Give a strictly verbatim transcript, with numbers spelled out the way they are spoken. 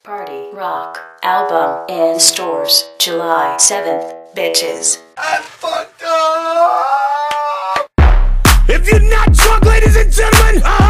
Party Rock album in stores July seventh, bitches. I fucked up! If you're not drunk, ladies and gentlemen,